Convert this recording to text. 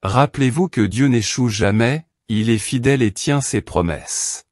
Rappelez-vous que Dieu n'échoue jamais, il est fidèle et tient ses promesses.